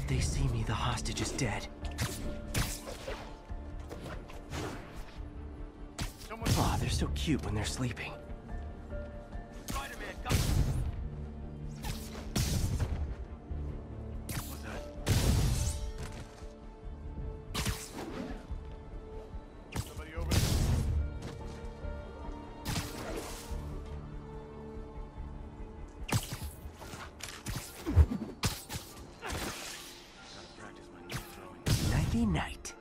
they see me, the hostage is dead. Aw, they're so cute when they're sleeping. Spider-Man, come. What's that? Somebody over there? Gotta practice my new throwing. Nighty night.